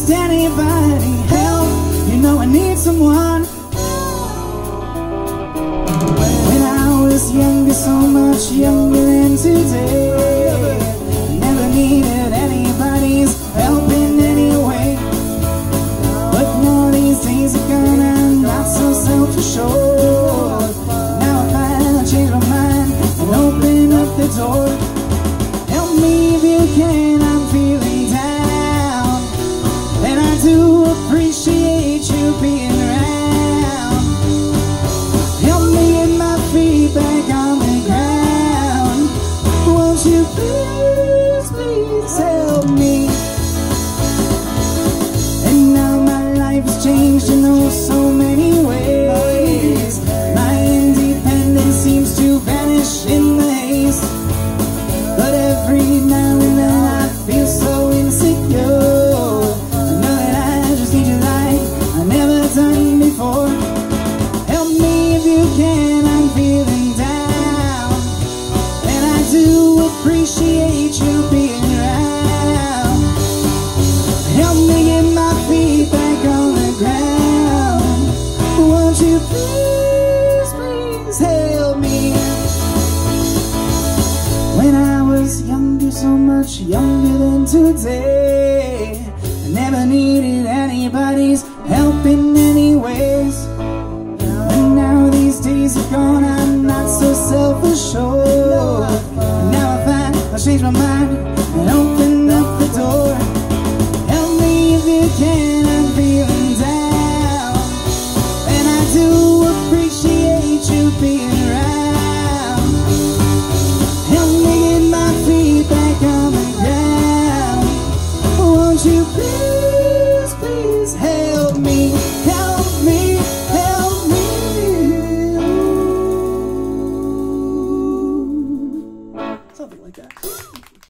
just anybody help? You know I need someone. When I was younger, so much younger than today, I never needed anybody's help in any way. But now these days are gone, I'm not so self-assured. Now I finally change my mind and open up the door. Help me if you can, I'm feeling down, and I do appreciate you being around. Help me get my feet back on the ground. Won't you please, please help me? And now my life has changed in oh so many ways. My independence seems to vanish in the haze. But every now and then I feel so insecure. I know that I just need you like I never done before. Help me if you can, I'm feeling down, and I do appreciate you being around. Help me get my feet back on the ground. Won't you please, please help me? When I was younger, so much younger than today, I never needed anybody's help in any ways. And now these days are gone, I'm not so self-assured. Now I find I'll change my mind and open up the door. Help me if you can, I'm feeling down, and I do appreciate you being around. Help me get my feet back on the ground. Won't you please?